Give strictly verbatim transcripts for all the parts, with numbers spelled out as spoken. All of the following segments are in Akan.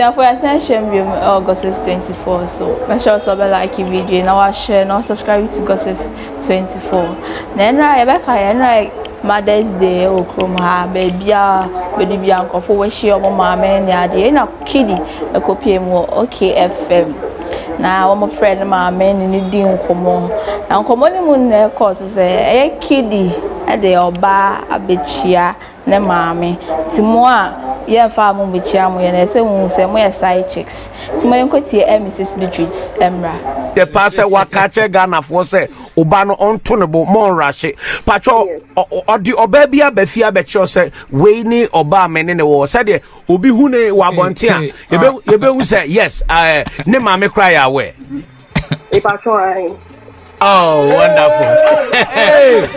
Busia for ascension we uh, Gossips twenty-four. So make sure so be like the video now share now subscribe to Gossips twenty-four. Then right back I Mother's Day o krom ha baby a bedi bia nkofo we share omo maame ne ade na kidi ekopie mu okay F M na omo friend maame ne ni di nkomo na nkomo ni mu na course say e kidi e de oba abechia ne maame timo a ye fa mu bechia mu ye na se mu se mu ye side chicks timo yenkotie e Missus Beatrice Emra the pastor wakache Ghana for say oba no onto ne bo mon rashe pacho odi oba bia bafia becho say we ni oba me ne wo say de obi hu ne wa bonte a yebe yebe hu say yes uh, ne ma me cry away e pacho ai oh wonderful hey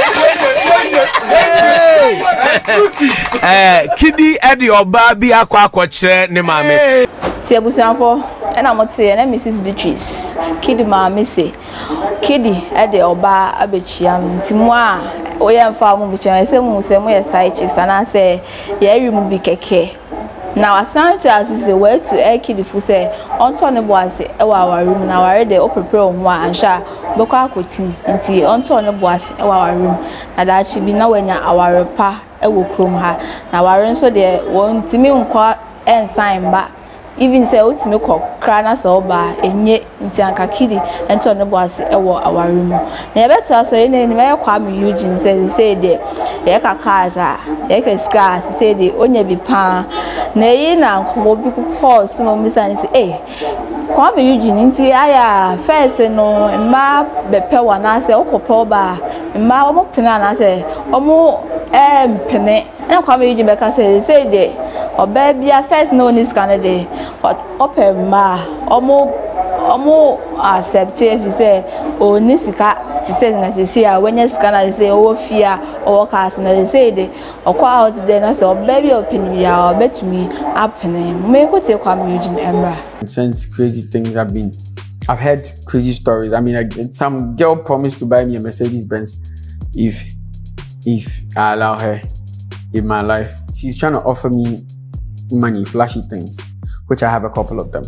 eh kidi edi oba bi akwa akwa ne ma me ti abusanfo ena mote na Missus Beatrice kidi maame se kidi e de oba abechia ntimo a oyemfa mu bechia se mu se mu ye side chicks ana se ye wi mu bi keke na wasancha asise we to e kidi fu se onto ne bo ase e wa awarum na ware de opepre o ho a ansha beko akoti nti onto ne bo ase e wa awarum na da chi bi na wanya awarepa e wo krom ha na ware nso de won timi nkwa ensign ba even say ultimate ko kra na so ba enye nti anka kidi ento ne boase ewo aware mu na yebeto aso ye ne me kwa me Eugene say say de ye kakaza ye ka ska say de onya bi pa na yi na nkomo bi course no misa ni say eh kwa me Eugene nti aya first no mma bepe wana say okopo ba mma omo pena na say omo em pene na kwa me Eugene be ka say say de oba bia first no ni scan de open ma omo omo accept if say o ni sika ti say na say a when scan na say o fia o cast na say de okwa out there na say oba bia open bia obetumi apene me ko te kwa me Eugene Emra. Since crazy things have been I've heard crazy stories. I mean, I, some girl promised to buy me a Mercedes Benz if if I allow her in my life. She's trying to offer me money, flashy things, which I have a couple of them.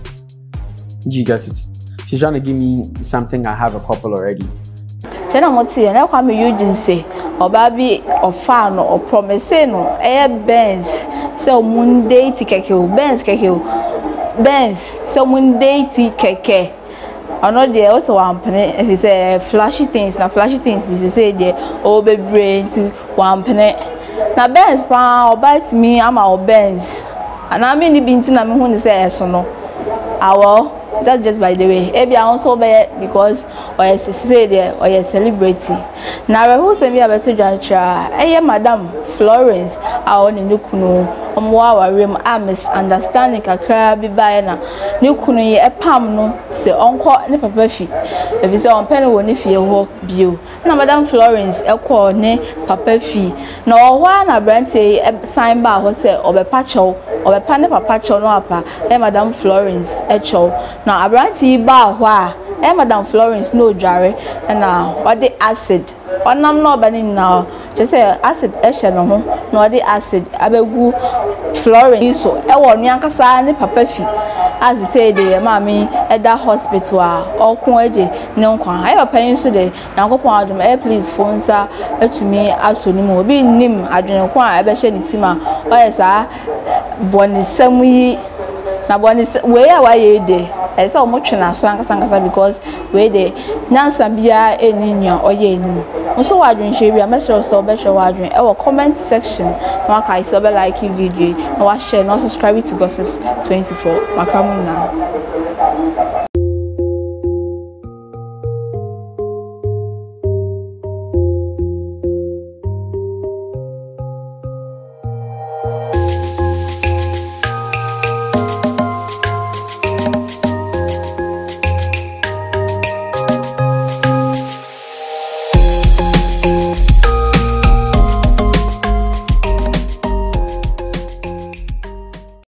Do you get it? She's trying to give me something, I have a couple already. Tena moti na kwa me Eugene say oba bi ofa no o promise no e Benz say mun date keke o Benz keke o Benz say mun date keke ono de o so wampene if say flashy things na flashy things is say de o be brain to wampene na Benz pa oba ti mi ama o Benz ana me ni binti na me hu ni say eso no awo that's just by the way ebi also be because or say there or a celebrity na we who say me abeto jancha eye Madam Florence a oni nikunu omo awarem a misunderstanding kakra bi bae na nikunu ye epam no se onko ne papa fi ebi se on pen woni fie ho bio na Madam Florence ekọ ne papa fi na ohwa na branche sign ba ho se obepa chow obepa ne papa chow no apa e Madam Florence e chow na abranti ba ho a e Madam Florence no jare na odi acid onam no bani na just say acid e hye no ho na odi acid abegu Florence so e wo nu ankasa ne papa fi as say de mami e da hospital a okun eje ne nkwan ayo pan so de yankopon adum e please phone sa etumi asoni mu obi nim adwene kwa e be hye ni tima o yesa boni samu yi na boni we ya wa ye de e say o mo twena so ankasa ankasa because we de nyansa bia eninya oye enim nso wadwun hye bia mesro so be hye wadwun e wo comment section na kai so be like video na wa share na subscribe to Gossips twenty-four makamu na